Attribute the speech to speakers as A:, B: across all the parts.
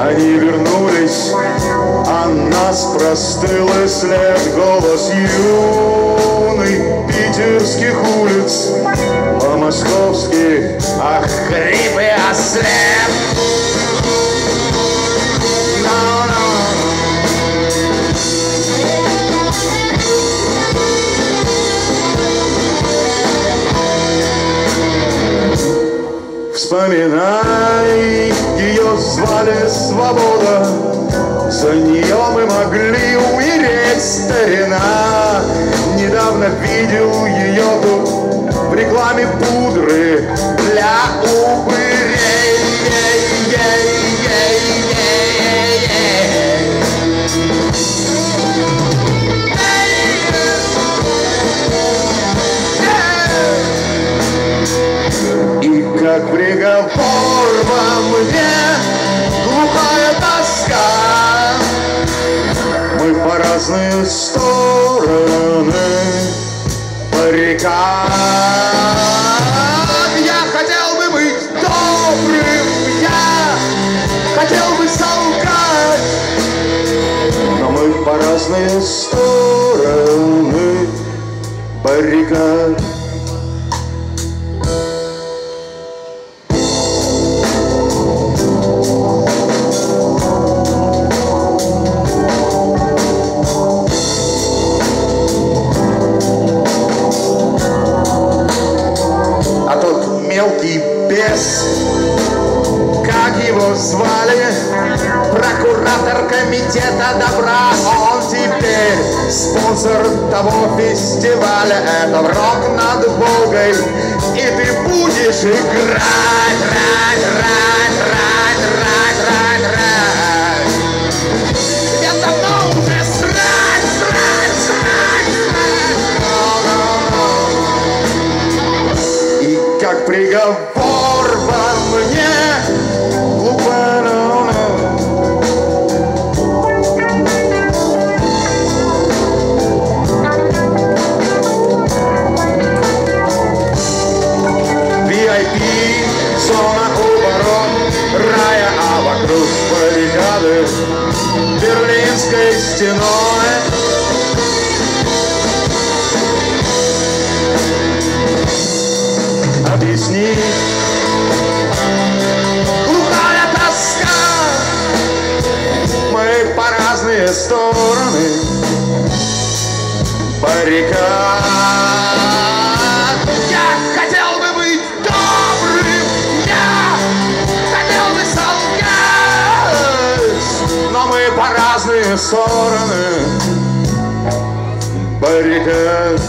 A: Они вернулись, а нас простыл и след. Голос юный питерских улиц, а московских, ах, хрип и ослеп. Вспоминай, ее звали Свобода, за нее мы могли умереть, старина. Недавно видел ее тут в рекламе пудры для упырей. И как приговор во мне глухая тоска, мы по разные стороны баррикад. Я хотел бы быть добрым, я хотел бы солгать, но мы по разные стороны баррикад. Мелкий бес, как его звали, прокуратор комитета добра, он теперь спонсор того фестиваля. Это рок над Волгой, и ты будешь играть, рать. Тебе давно уже срать. Как приговор во мне глупо. VIP, зона оборот рая, а вокруг баррикады Берлинской стеной. Объяснить глухая тоска, мы по разные стороны баррикад. Я хотел бы быть добрым, я хотел бы солгать, но мы по разные стороны баррикад.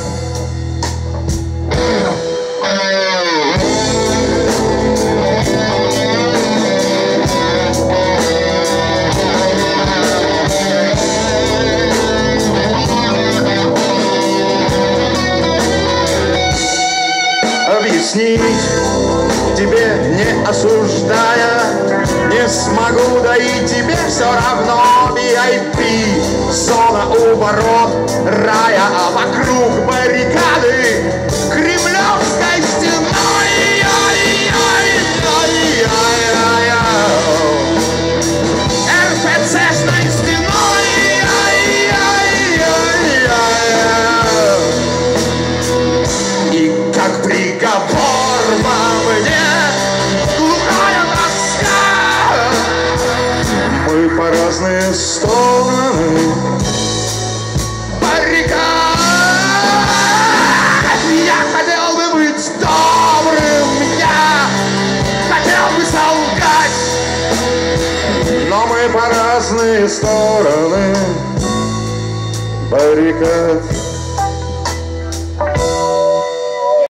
A: Объяснить тебе, не осуждая, не смогу, да и тебе все равно. VIP, зона у ворот рая, а вокруг баррикады Кремлевской стеной. РПЦ-шной стеной. И как приговор во мне глухая тоска, мы по разные стороны баррикад. Я хотел бы быть добрым, я хотел бы солгать, но мы по разные стороны баррикад.